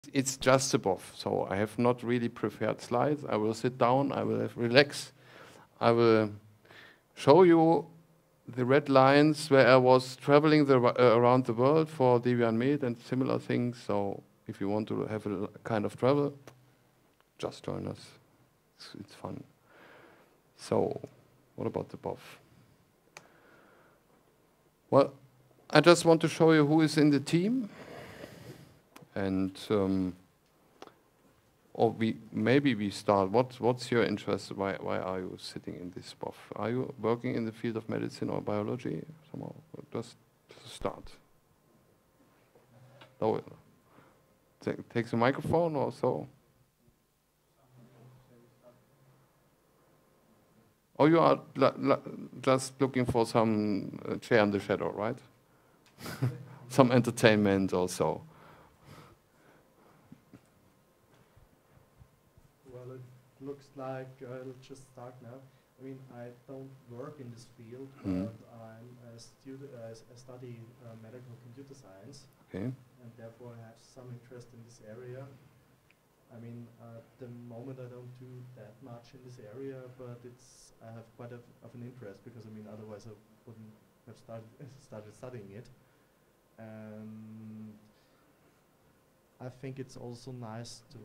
it's just above. So I have not really prepared slides. I will sit down, I will relax. I will show you the red lines where I was traveling around the world for Debian Med and similar things. So if you want to have a kind of travel, just join us. It's fun. So what about the above? Well, I just want to show you who is in the team. And or maybe we start. What's your interest? Why are you sitting in this BOF? Are you working in the field of medicine or biology somehow? Just start. No, take the microphone or so. Oh, you are just looking for some chair in the shadow, right? Some entertainment also. Looks like I'll just start now. I mean, I don't work in this field, but I'm a student. I study medical computer science, and therefore I have some interest in this area. I mean, at the moment I don't do that much in this area, but I have quite of an interest because I mean, otherwise I wouldn't have started studying it. And I think it's also nice to.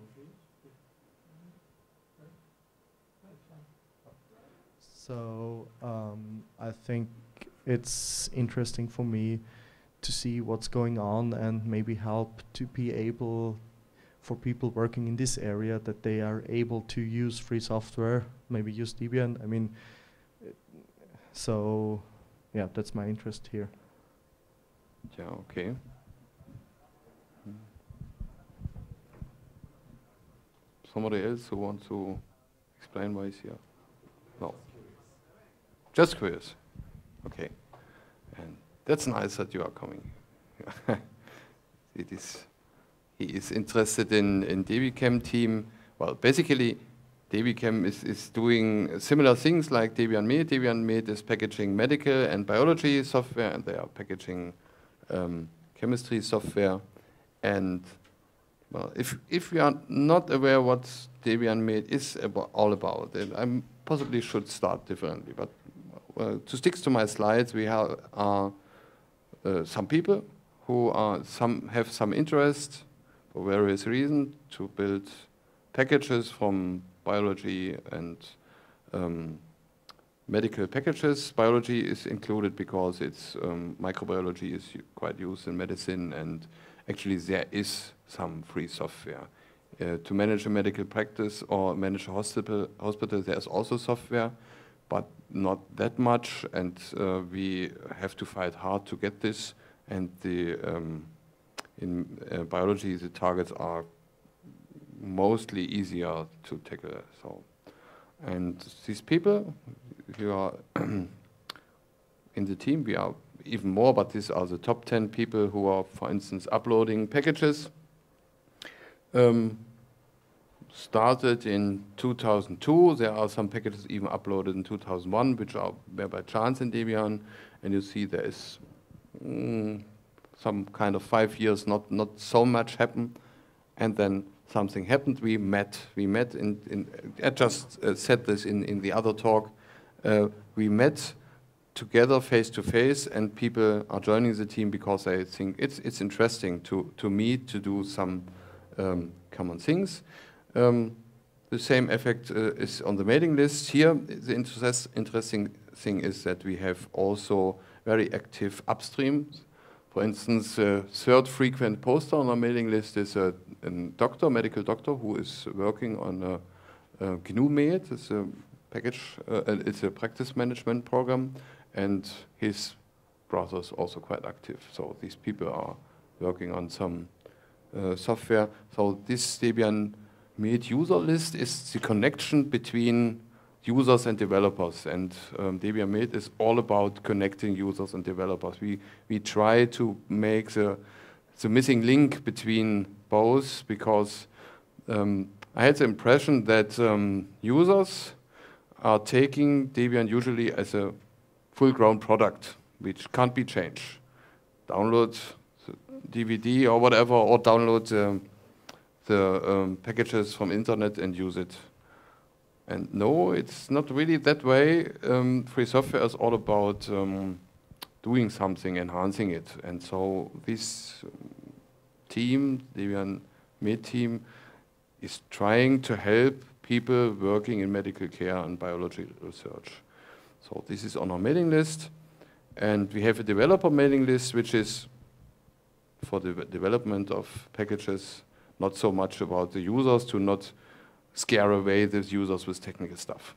So I think it's interesting for me to see what's going on and maybe help to be able, for people working in this area, that they are able to use free software, maybe use Debian. I mean, so yeah, that's my interest here. Yeah, okay. Somebody else who wants to explain why he's here? No. Just curious. Okay. And that's nice that you are coming. He is interested in DebiChem team. Well, basically, DebiChem is doing similar things like Debian Med. Debian Med is packaging medical and biology software, and they are packaging chemistry software. And well, if we are not aware what Debian Med is all about, then I possibly should start differently. But to stick to my slides, we have some people who have some interest for various reasons to build packages from biology and medical packages. Biology is included because it's microbiology is quite used in medicine, and actually there is some free software. To manage a medical practice or manage a hospital, there's also software, but not that much, and we have to fight hard to get this. And in biology, the targets are mostly easier to tackle. So, and these people who are in the team, we are even more, but these are the top 10 people who are, for instance, uploading packages. Started in 2002. There are some packages even uploaded in 2001, which were by chance in Debian. And you see there is some kind of 5 years, not so much happened. And then something happened. We met in I just said this in the other talk. We met together face to face, and people are joining the team because they think it's interesting to meet, to do some common things. The same effect is on the mailing list. Here, the interesting thing is that we have also very active upstream. For instance, third frequent poster on our mailing list is a medical doctor, who is working on a GNU Med. It's a package. It's a practice management program, and his brother is also quite active. So these people are working on some software. So this Debian Med user list is the connection between users and developers, and Debian Med is all about connecting users and developers. We try to make the missing link between both, because I had the impression that users are taking Debian usually as a full-grown product, which can't be changed. Download the DVD or whatever, or download the packages from internet and use it. And no, it's not really that way. Free software is all about doing something, enhancing it. And so this team, Debian Med team, is trying to help people working in medical care and biology research. So this is on our mailing list. And we have a developer mailing list, which is for the development of packages, not so much about the users, to not scare away the users with technical stuff.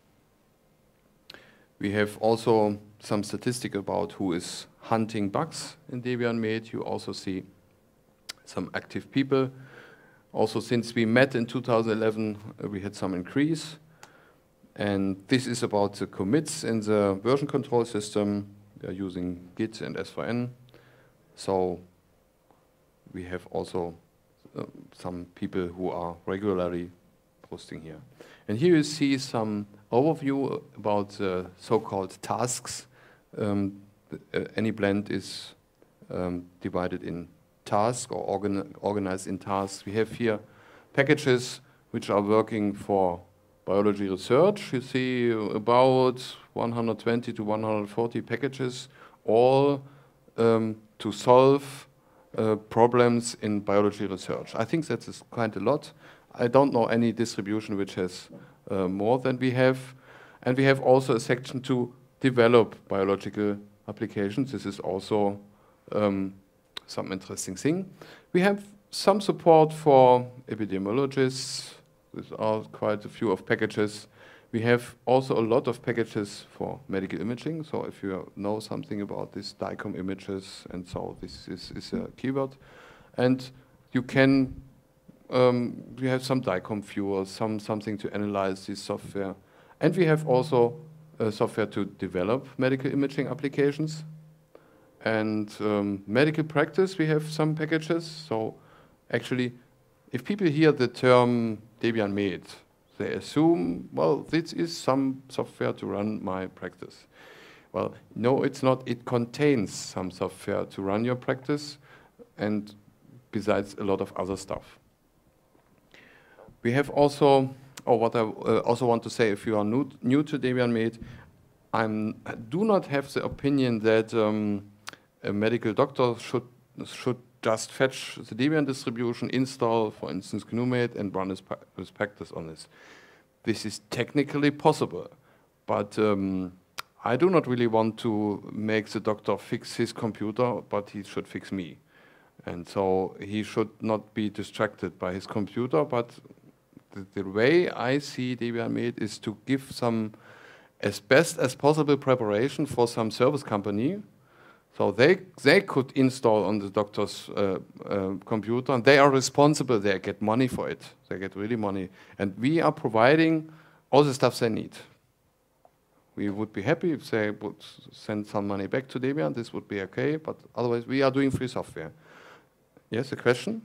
We have also some statistic about who is hunting bugs in Debian Med. You also see some active people. Also, since we met in 2011, we had some increase. And this is about the commits in the version control system. We are using Git and S4N. So we have also some people who are regularly posting here. And here you see some overview about so-called tasks. Any blend is divided in tasks or organized in tasks. We have here packages which are working for biology research. You see about 120 to 140 packages, all to solve problems in biology research. I think that is quite a lot. I don't know any distribution which has more than we have. And we have also a section to develop biological applications. This is also some interesting thing. We have some support for epidemiologists. There are quite a few of packages. We have also a lot of packages for medical imaging. So if you know something about these DICOM images, and so this is a keyword. And you can, we have some DICOM viewers, something to analyze this software. And we have also software to develop medical imaging applications. And medical practice, we have some packages. So actually, if people hear the term Debian Med, they assume, well, this is some software to run my practice. Well, no, it's not. It contains some software to run your practice, and besides a lot of other stuff. We have also, what I also want to say, if you are new to Debian Med, I do not have the opinion that a medical doctor should just fetch the Debian distribution, install, for instance, GNU-Med, and run his practice on this. This is technically possible, but I do not really want to make the doctor fix his computer, but he should fix me. And so he should not be distracted by his computer, but the way I see Debian Med is to give some, as best as possible, preparation for some service company. So they could install on the doctor's computer, and they are responsible. They get money for it. They get really money. And we are providing all the stuff they need. We would be happy if they would send some money back to Debian. This would be okay, but otherwise we are doing free software. Yes, a question?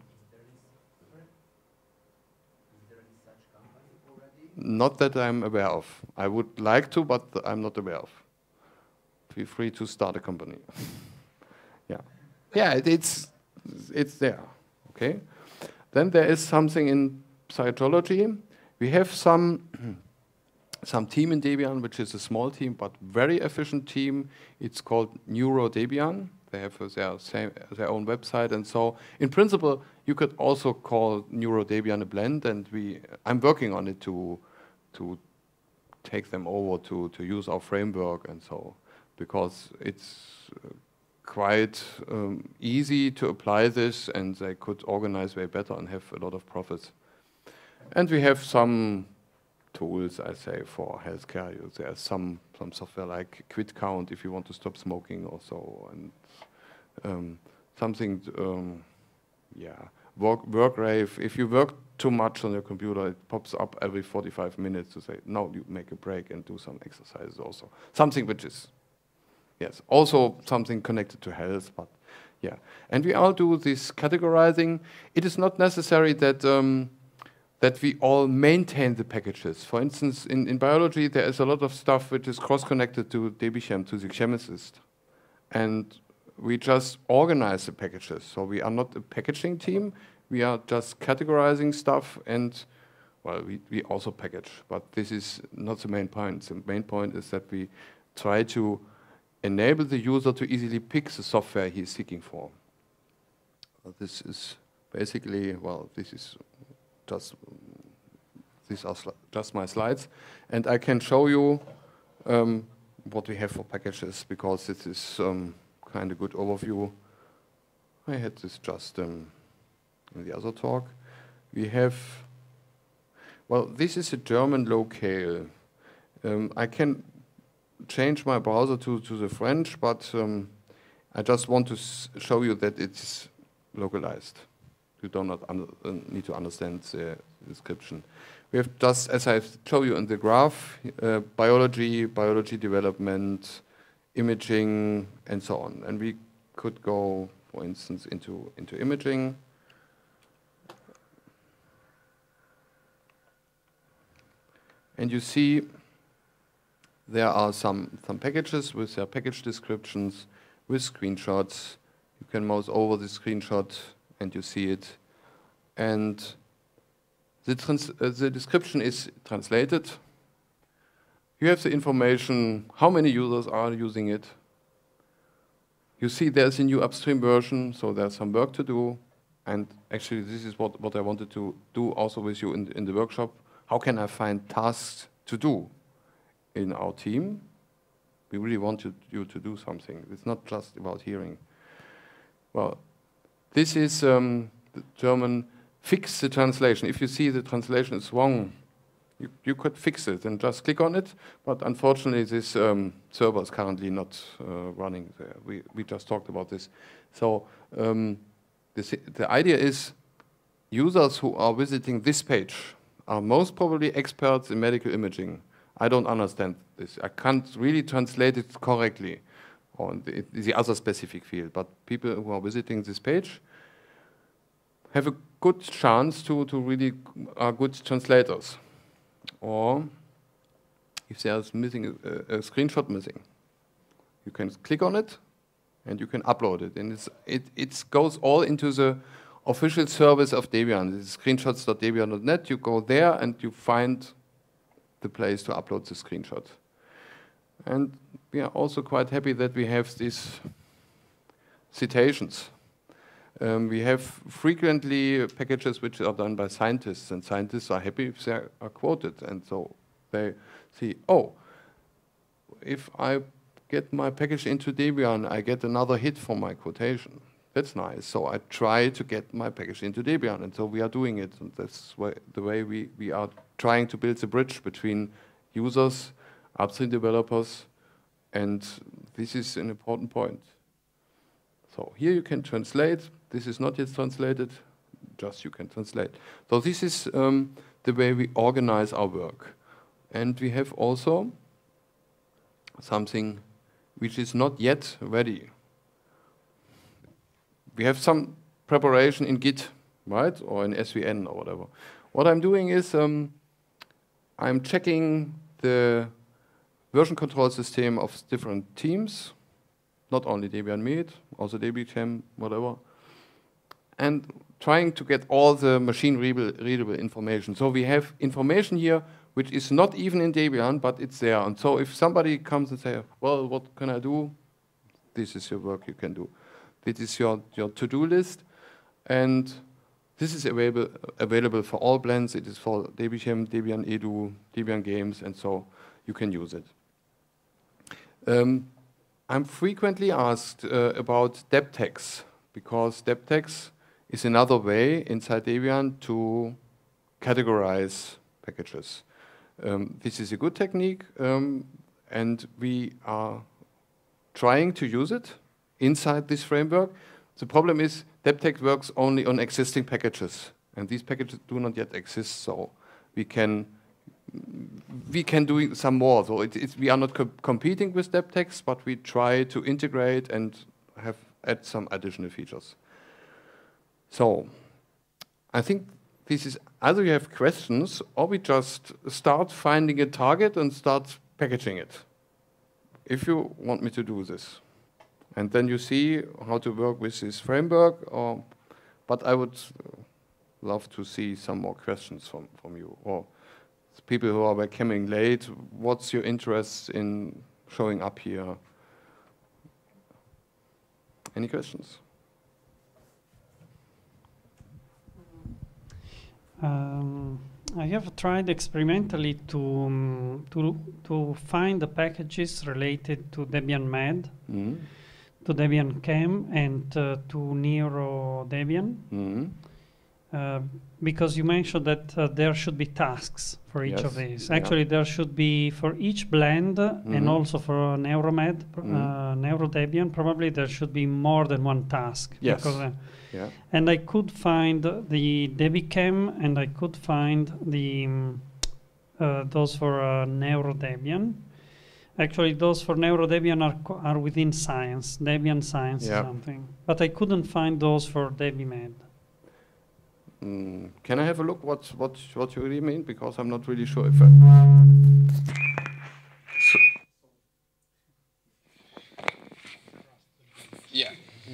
Is there any such company already? Not that I'm aware of. I would like to, but I'm not aware of. Feel free to start a company. Yeah, yeah, it's there. Okay. Then there is something in cytology. We have some team in Debian, which is a small team but very efficient team. It's called NeuroDebian. They have their own website, and so in principle you could also call NeuroDebian a blend. And I'm working on it to take them over to use our framework, and so. Because it's quite easy to apply this, and they could organize way better and have a lot of profits. And we have some tools, I say, for healthcare. There's some software like QuitCount if you want to stop smoking or so, and something, yeah, Workrave. If you work too much on your computer, it pops up every 45 minutes to say, no, you make a break and do some exercises also. Something which is, yes, also something connected to health, but yeah. And we all do this categorizing. It is not necessary that that we all maintain the packages. For instance, in biology, there is a lot of stuff which is cross-connected to DBChem, to the chemist. And we just organize the packages. So we are not a packaging team. we are just categorizing stuff, and well, we also package, but this is not the main point. The main point is that we try to enable the user to easily pick the software he is seeking for. This is basically, well, these are just my slides, and I can show you what we have for packages, because this is kind of good overview. I had this just in the other talk. We have, well, this is a German locale. I can change my browser to the French, but I just want to show you that it's localized. You do not need to understand the description. We have just, as I show you in the graph, biology development, imaging, and so on. And we could go, for instance, into imaging. And you see there are some packages with their package descriptions, with screenshots. You can mouse over the screenshot and you see it. And the description is translated. You have the information, how many users are using it. You see there's a new upstream version, so there's some work to do. And actually this is what I wanted to do also with you in the workshop. How can I find tasks to do in our team? We really want you to do something. It's not just about hearing. Well, this is the German fix the translation. If you see the translation is wrong, you could fix it and just click on it. But unfortunately, this server is currently not running there. We just talked about this. So the idea is users who are visiting this page are most probably experts in medical imaging. I don't understand this. I can't really translate it correctly on the other specific field. But people who are visiting this page have a good chance to really are good translators. Or if there's missing a screenshot missing, you can click on it and you can upload it. And it goes all into the official service of Debian. This is screenshots.debian.net. You go there and you find the place to upload the screenshot. And we are also quite happy that we have these citations. We have frequently packages which are done by scientists, and scientists are happy if they are quoted. And so they see, oh, if I get my package into Debian, I get another hit for my quotation. That's nice. So I try to get my package into Debian, and so we are doing it. And that's the way we are trying to build the bridge between users, upstream developers, and this is an important point. So here you can translate. This is not yet translated, just you can translate. So this is the way we organize our work. And we have also something which is not yet ready. We have some preparation in Git, right? Or in SVN or whatever. What I'm doing is I'm checking the version control system of different teams, not only Debian Med, also DebiChem, whatever, and trying to get all the machine readable information. So we have information here which is not even in Debian, but it's there. And so if somebody comes and says, well, what can I do? This is your work you can do. This is your to-do list, and this is available for all blends. It is for DebiChem, Debian Edu, Debian Games, and so you can use it. I'm frequently asked about deb tags, because deb tags is another way inside Debian to categorize packages. This is a good technique, and we are trying to use it inside this framework. The problem is deb tag works only on existing packages, and these packages do not yet exist, so we can do some more. So we are not competing with deb tags, but we try to integrate and add some additional features. So I think this is either you have questions or we just start finding a target and start packaging it, if you want me to do this. And then you see how to work with this framework, but I would love to see some more questions from you. Or people who are coming late, what's your interest in showing up here? Any questions? I have tried experimentally to find the packages related to Debian Med, to Debian Chem, and to NeuroDebian. Because you mentioned that there should be tasks for each of these. Actually, there should be for each blend and also for NeuroMed, NeuroDebian, probably there should be more than one task. Yes. Because, and I could find the DebiChem and I could find the those for NeuroDebian. Actually, those for NeuroDebian are within Science, Debian Science or something. But I couldn't find those for DebiMed. Can I have a look what you really mean? Because I'm not really sure if yeah.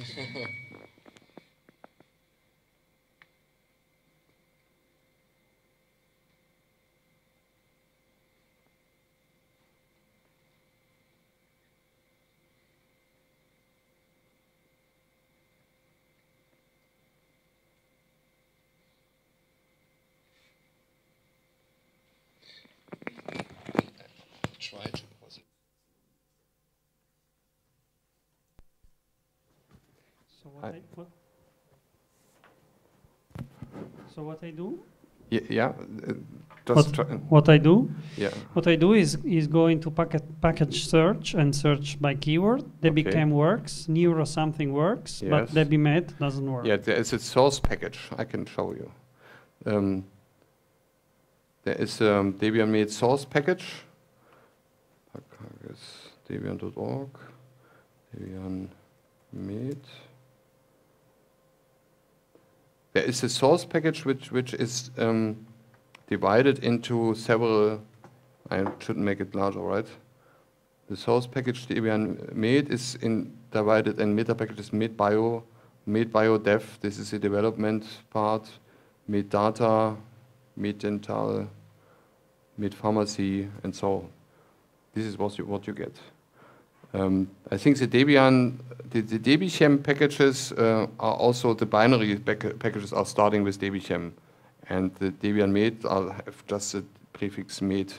Tried. So what I do? Just what I do? Yeah. What I do is go into package search and search by keyword. DebiChem works, Neuro something works, but DebiMed doesn't work. Yeah, there is a source package I can show you. There is Debian Med source package. Debian.org, Debian Med. There is a source package which is divided into several. I shouldn't make it larger, right? The source package Debian Med is divided in meta packages MedBio, MedBioDev. This is the development part. MedData, MedDental, MedPharmacy, and so on. This is what you get. I think the Debian, the DebiChem packages are also the binary packages are starting with DebiChem, and the Debian Med have just the prefix Med.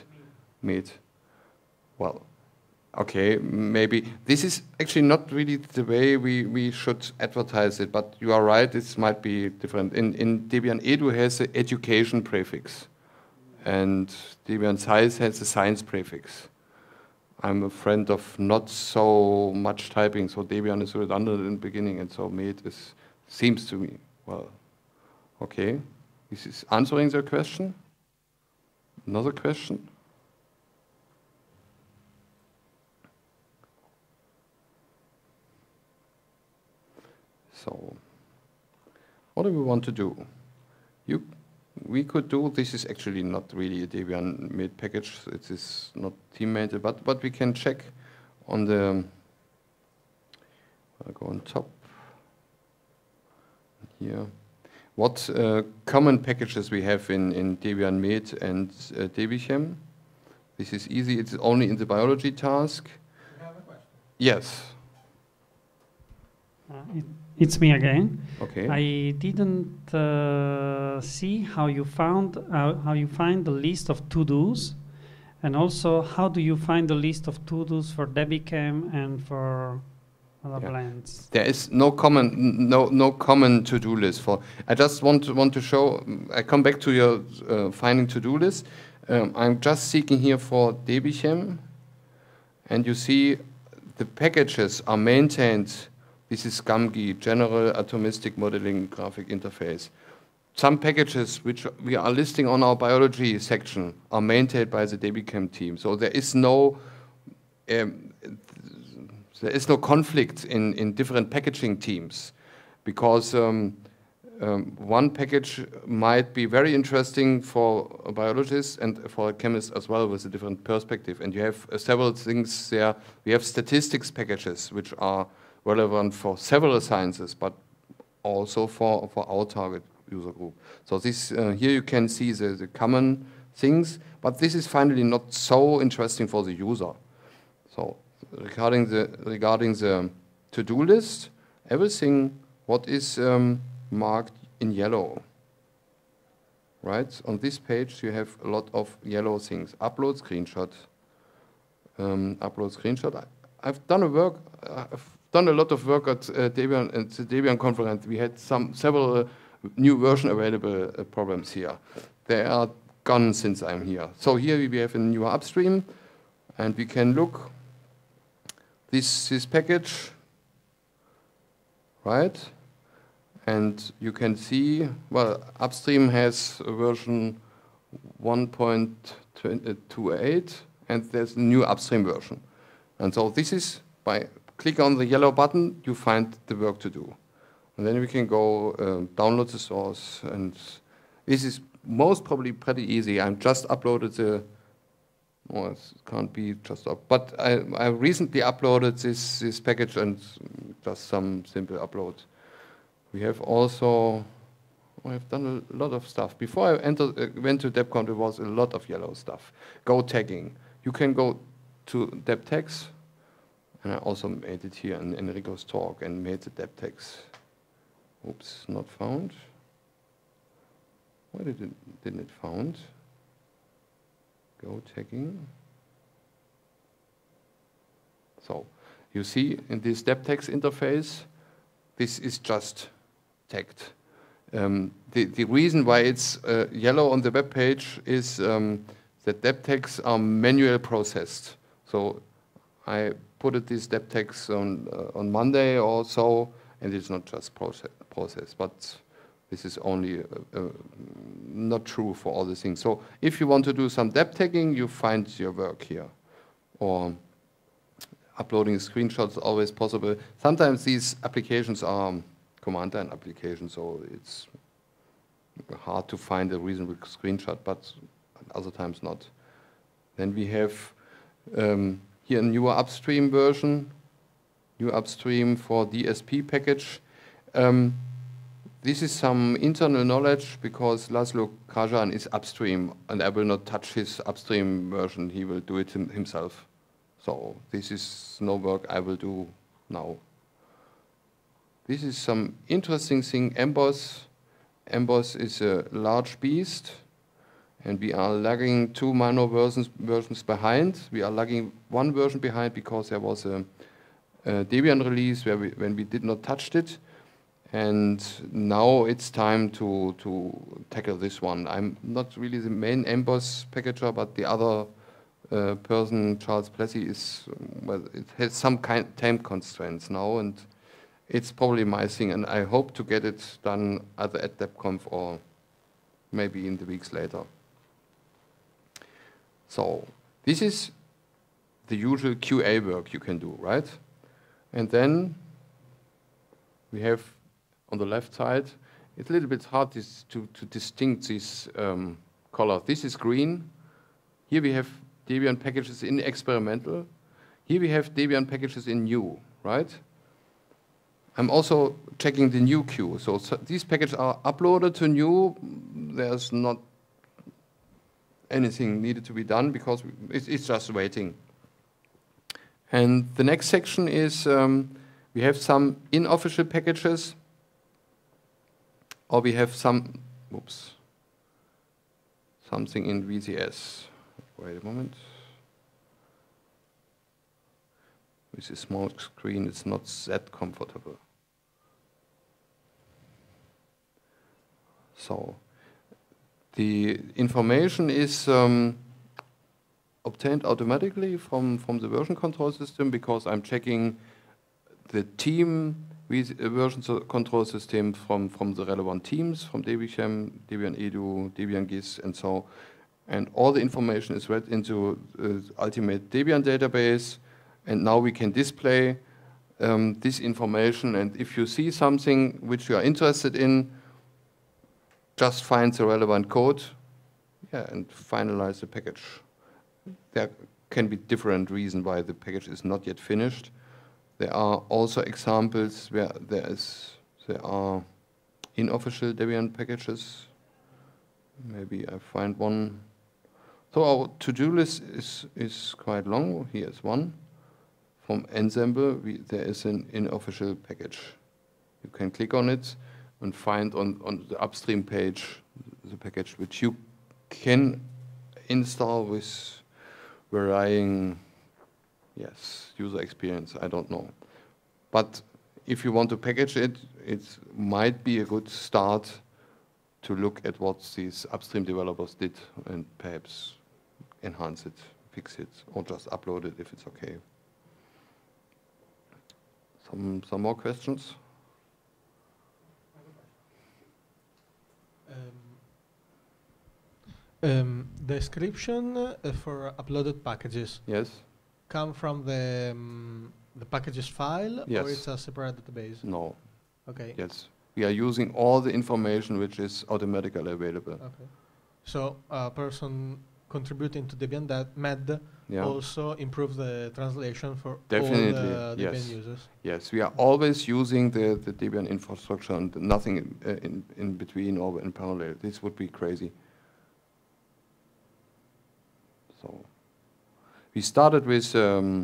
Well, okay, maybe this is actually not really the way we should advertise it, but you are right. This might be different. In Debian Edu has the education prefix, and Debian Science has the science prefix. I'm a friend of not so much typing, so Debian is redundant in the beginning, and so Med seems to me, well, okay. This is answering the question. Another question? So, what do we want to do? We could do, this is actually not really a Debian Med package, it is not team-made, but we can check on the, I'll go on top here, what common packages we have in Debian Med and DebiChem. This is easy, it's only in the biology task. You have a question? Yes. It's me again. Okay. I didn't see how you find the list of to-dos, and also how do you find the list of to-dos for DebiChem and for other blends? There is no common to-do list for. I just want to show. I come back to your finding to-do list. I'm just seeking here for DebiChem, and you see the packages are maintained. This is GAMGI, General Atomistic Modeling Graphic Interface. Some packages which we are listing on our biology section are maintained by the DebiChem team. So there is no conflict in different packaging teams, because one package might be very interesting for a biologist and for a chemist as well, with a different perspective. And you have several things there. We have statistics packages which are relevant for several sciences, but also for our target. user group. So this here you can see the common things, but this is finally not so interesting for the user. So regarding the to-do list, everything what is marked in yellow. Right? On this page you have a lot of yellow things. Upload screenshot. Upload screenshot. I've done a lot of work at Debian, at the Debian conference. We had several new version available problems here. They are gone since I'm here. So here we have a new upstream, and we can look this package, right? And you can see, well, upstream has a version 1.28, and there's a new upstream version. And so this is, by click on the yellow button, you find the work to do. And then we can go download the source, and this is most probably pretty easy. I just uploaded the, oh, it can't be just up, but I recently uploaded this package and just some simple upload. We have also, I've done a lot of stuff. Before I went to DebConf, there was a lot of yellow stuff. Go tagging. You can go to deb tags, and I also made it here in Enrico's talk and made the deb tags. Oops, not found. Why didn't it found? Go tagging. So you see in this deb tags interface, this is just tagged. The reason why it's yellow on the web page is that deb tags are manually processed. So I put these deb tags on Monday or so, and it's not just processed, but this is only not true for all the things. So if you want to do some deb tagging, you find your work here. Or uploading screenshots is always possible. Sometimes these applications are command line applications, so it's hard to find a reasonable screenshot, but other times not. Then we have here a newer upstream version, new upstream for DSP package. This is some internal knowledge because Laszlo Krajan is upstream, and I will not touch his upstream version. He will do it himself. So this is no work I will do now. This is some interesting thing, Emboss. Emboss is a large beast, and we are lagging 2 minor versions behind. We are lagging 1 version behind because there was a Debian release when we did not touch it. And now it's time to tackle this one. I'm not really the main Emboss packager, but the other person, Charles Plessy, is, well, it has some time constraints now, and it's probably my thing, and I hope to get it done either at DebConf or maybe in the weeks later. So this is the usual QA work you can do, right? And then we have on the left side, it's a little bit hard to distinct these colors. This is green. Here we have Debian packages in experimental. Here we have Debian packages in new, right? I'm also checking the new queue. So these packages are uploaded to new. There's not anything needed to be done because it's just waiting. And the next section is we have some unofficial packages, or we have some, oops, something in VCS. Wait a moment. With a small screen, it's not that comfortable. So the information is obtained automatically from the version control system because I'm checking the team version control system from the relevant teams, from Debian, Debian Edu, Debian GIS, and so. And all the information is read into Ultimate Debian database, and now we can display this information. And if you see something which you are interested in, just find the relevant code, and finalize the package. There can be different reasons why the package is not yet finished. There are also examples where there are unofficial Debian packages. Maybe I find one. So our to-do list is quite long. Here's one. From Ensemble, there is an unofficial package. You can click on it and find on the upstream page the package which you can install with varying, user experience. I don't know. But if you want to package it, it might be a good start to look at what these upstream developers did and perhaps enhance it, fix it, or just upload it if it's okay. Some more questions? Description for uploaded packages. Yes. Come from the packages file, yes. Or it's a separate database? No. Okay. Yes. We are using all the information which is automatically available. Okay. So a person contributing to Debian Med also improve the translation for definitely, all the Debian users. Yes, we are always using the Debian infrastructure and nothing in between or in parallel. This would be crazy. So we started with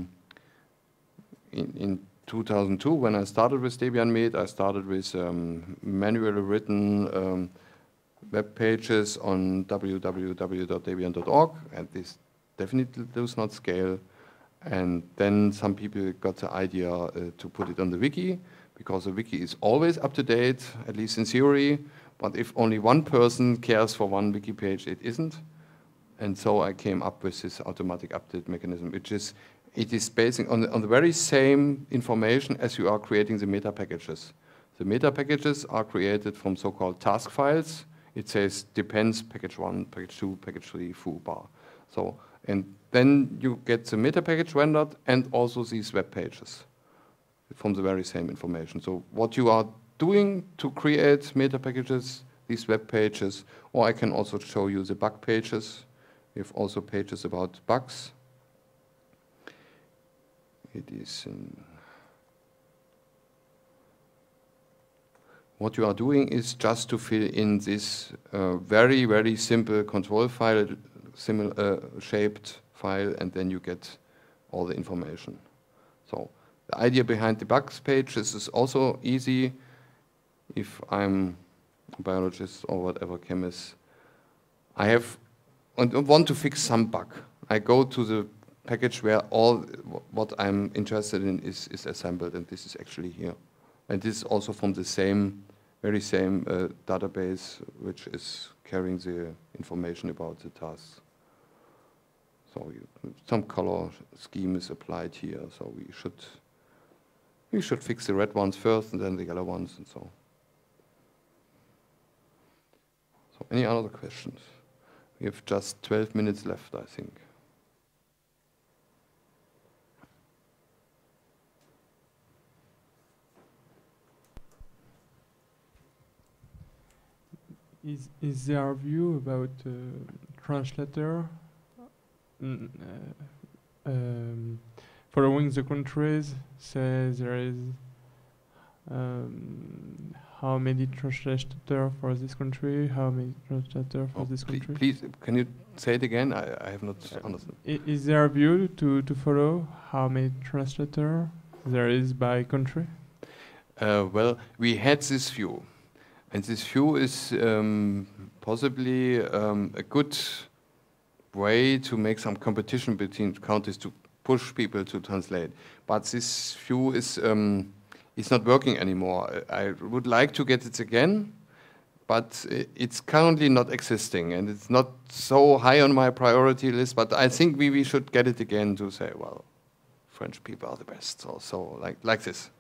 in 2002 when I started with Debian Med. I started with manually written web pages on www.debian.org, and this definitely does not scale. And then some people got the idea to put it on the wiki, because the wiki is always up to date, at least in theory. But if only one person cares for one wiki page, it isn't. And so I came up with this automatic update mechanism, which is based on the very same information as you are creating the meta packages. The meta packages are created from so-called task files. It says depends package 1, package 2, package 3, foo, bar. So, and then you get the meta package rendered and also these web pages from the very same information. So what you are doing to create meta packages, these web pages, or I can also show you the bug pages. We have also pages about bugs. It is what you are doing is just to fill in this very, very simple control file, similar shaped file, and then you get all the information. So the idea behind the bugs page is also easy. If I'm a biologist or whatever chemist, I want to fix some bug. I go to the package where all what I'm interested in is assembled, and this is actually here. And this is also from the very same database, which is carrying the information about the tasks. So some color scheme is applied here. So we should fix the red ones first, and then the yellow ones, and so. So any other questions? We have just 12 minutes left, I think. Is there a view about translator following the countries? Say there is how many translators for this country? How many translators for this country? Please, can you say it again? I have not understood. Is there a view to follow how many translators there is by country? Well, we had this view. And this view is possibly a good way to make some competition between countries to push people to translate. But this view is not working anymore. I would like to get it again, but it's currently not existing, and it's not so high on my priority list. But I think we should get it again to say, well, French people are the best, so like this.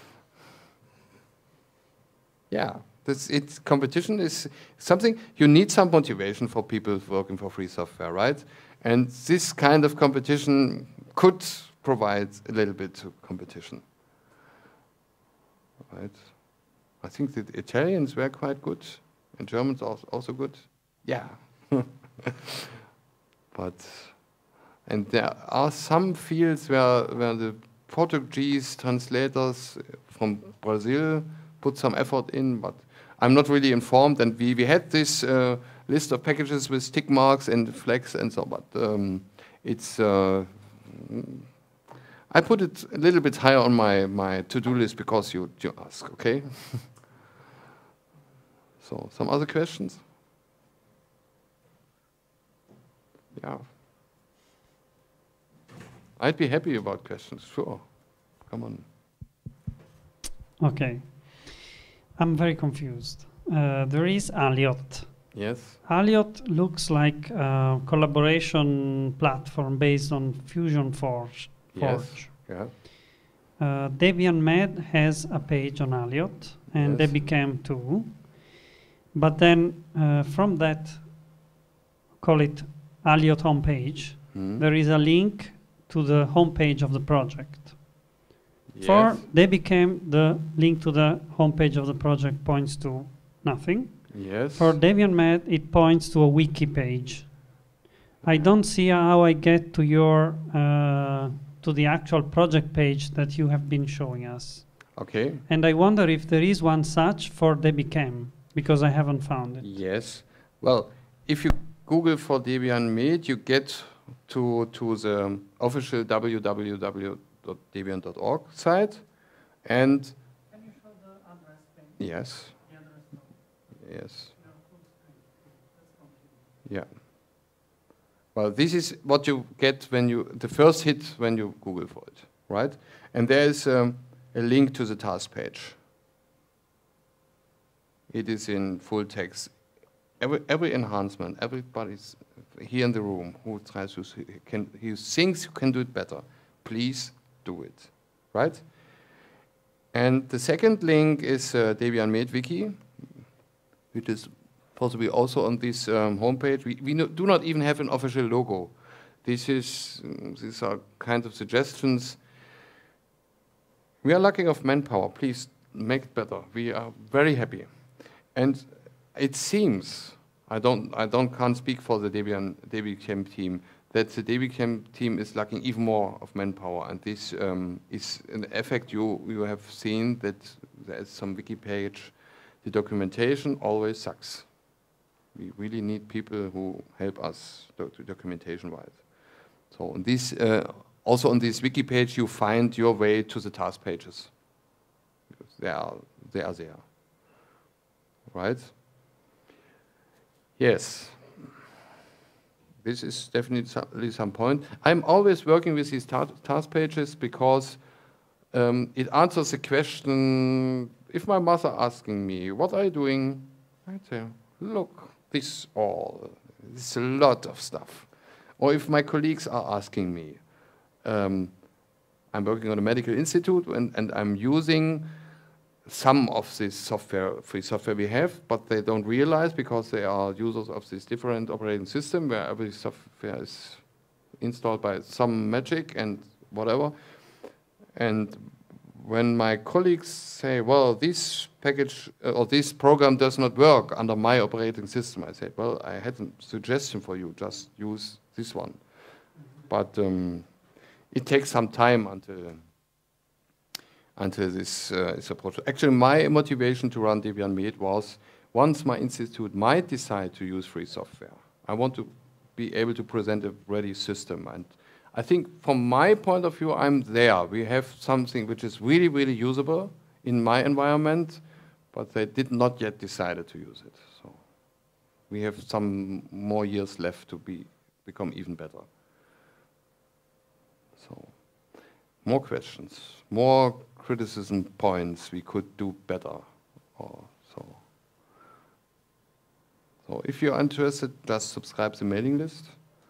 Yeah. Competition is something, you need some motivation for people working for free software, right? And this kind of competition could provide a little bit of competition, right? I think the Italians were quite good, and Germans are also good. Yeah. And there are some fields where the Portuguese translators from Brazil put some effort in, but I'm not really informed, and we had this list of packages with tick marks and flags and so, but it's I put it a little bit higher on my to-do list because you ask, okay? So, some other questions? Yeah. I'd be happy about questions, sure. Come on. Okay. I'm very confused. There is Alliot. Yes. Alliot looks like a collaboration platform based on Fusion Forge. Yes. Yeah. Debian Med has a page on Alliot, and Yes. Debicam too. But then from that, call it Alliot homepage, there is a link to the homepage of the project. Yes. For Debicam, the link to the homepage of the project points to nothing. Yes. For Debian Med, it points to a wiki page. I don't see how I get to your to the actual project page that you have been showing us. Okay. And I wonder if there is one such for Debicam, because I haven't found it. Yes. Well, if you Google for Debian Med, you get to the official www.debian.org site, and Can you show the address page? yes, The address page. yes, yeah. Well, this is what you get when you the first hit when you Google for it, right? And there is a link to the task page. It is in full text. Every enhancement, everybody's here in the room who tries to he thinks you can do it better. Please do it, right? And the second link is Debian Med Wiki, which is possibly also on this homepage. We do not even have an official logo. These are kind of suggestions. We are lacking of manpower. Please make it better. We are very happy. And it seems, can't speak for the Debicam team, that the Debicam team is lacking even more of manpower. And this is an effect you have seen, that there is some wiki page. The documentation always sucks. We really need people who help us documentation-wise. So on this, also on this wiki page, you find your way to the task pages. They are there. Right? Yes. This is definitely some point. I'm always working with these task pages because it answers the question, if my mother asking me, what are you doing? I'd say, look, this is a lot of stuff. Or if my colleagues are asking me, I'm working on a medical institute and I'm using some of this software, free software we have, but they don't realize because they are users of this different operating system where every software is installed by some magic and whatever. And when my colleagues say, well, this package or this program does not work under my operating system, I say, well, I had a suggestion for you, just use this one. But it takes some time until this is approached. Actually, my motivation to run Debian Med was, once my institute might decide to use free software, I want to be able to present a ready system. And I think from my point of view, I'm there. We have something which is really, really usable in my environment, but they did not yet decide to use it. So we have some more years left to become even better. So more questions, more criticism points we could do better. So if you're interested, just subscribe to the mailing list.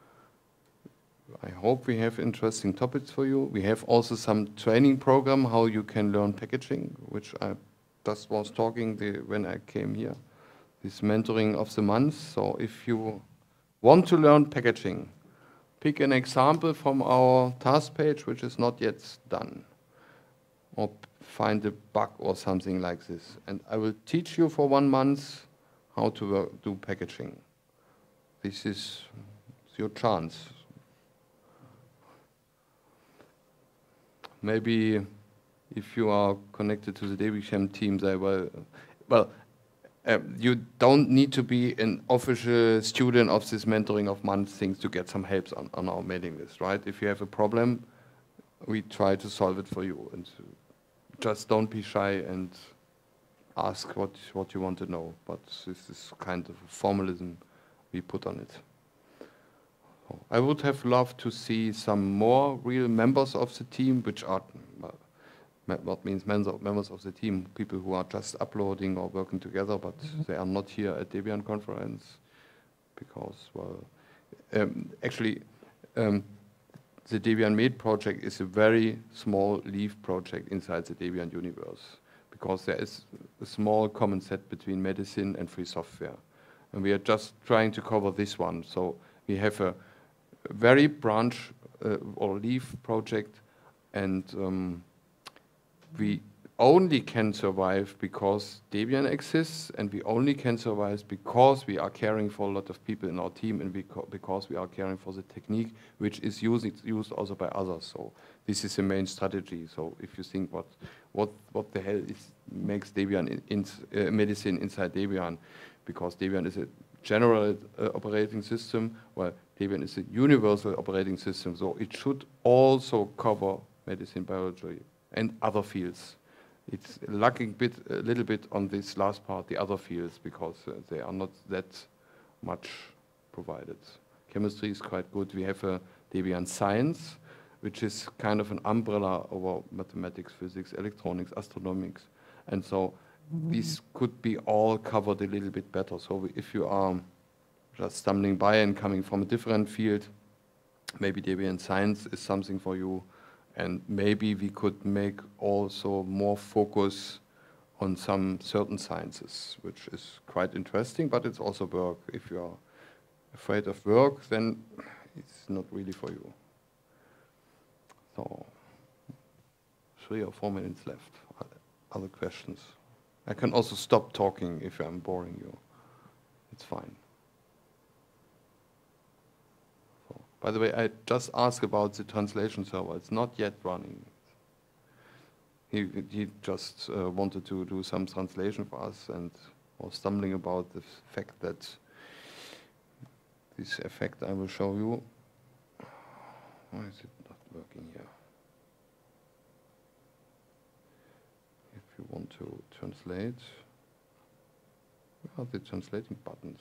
I hope we have interesting topics for you. We have also some training program how you can learn packaging, which I just was talking when I came here. This mentoring of the month. So if you want to learn packaging, pick an example from our task page which is not yet done. Or find a bug or something like this. And I will teach you for 1 month how to do packaging. This is your chance. Maybe if you are connected to the Debian team, they will. Well, you don't need to be an official student of this mentoring of months things to get some help on our mailing list, right? If you have a problem, we try to solve it for you, and just don't be shy and ask what you want to know. But this is kind of a formalism we put on it. I would have loved to see some more real members of the team, which are what means members of the team, people who are just uploading or working together, but they are not here at Debian conference because, well, actually, the Debian Med project is a very small leaf project inside the Debian universe because there is a small common set between medicine and free software. And we are just trying to cover this one. So we have a very branch or leaf project, and we only can survive because Debian exists, and we only can survive because we are caring for a lot of people in our team, and because we are caring for the technique, which is used also by others. So this is the main strategy. So if you think what the hell makes Debian medicine inside Debian, because Debian is a general operating system, while Debian is a universal operating system, so it should also cover medicine, biology, and other fields. It's lacking a little bit on this last part, the other fields, because they are not that much provided. Chemistry is quite good. We have a Debian Science, which is kind of an umbrella over mathematics, physics, electronics, astronomics, and so these could be all covered a little bit better. So if you are just stumbling by and coming from a different field, maybe Debian Science is something for you. And maybe we could make also more focus on some certain sciences, which is quite interesting, but it's also work. If you are afraid of work, then it's not really for you. So, 3 or 4 minutes left. Other questions? I can also stop talking if I'm boring you. It's fine. By the way, I just asked about the translation server. It's not yet running. He just wanted to do some translation for us and was stumbling about the fact that this effect I will show you. Why is it not working here? If you want to translate, where are the translating buttons?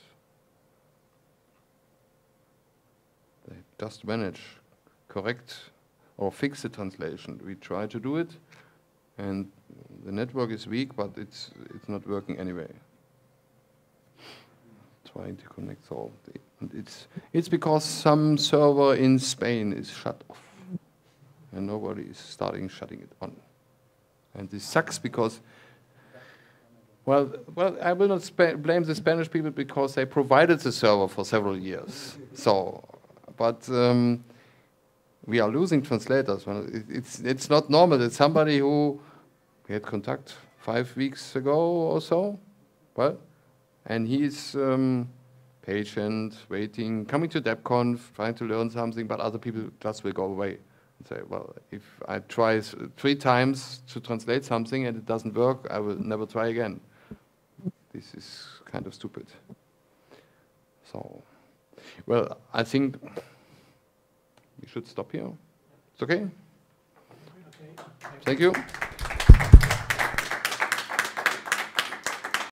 They just manage correct or fix the translation. We try to do it, and the network is weak, but it's not working anyway. Trying to connect, so it's because some server in Spain is shut off, and nobody is shutting it on, and this sucks because. Well, I will not blame the Spanish people because they provided the server for several years. So. But we are losing translators. Well, it's not normal. It's somebody who we had contact 5 weeks ago or so. Well, and he's patient, waiting, coming to DebConf, trying to learn something, but other people just will go away and say, well, if I try 3 times to translate something and it doesn't work, I will never try again. This is kind of stupid. So. Well, I think we should stop here. It's okay? Thank you.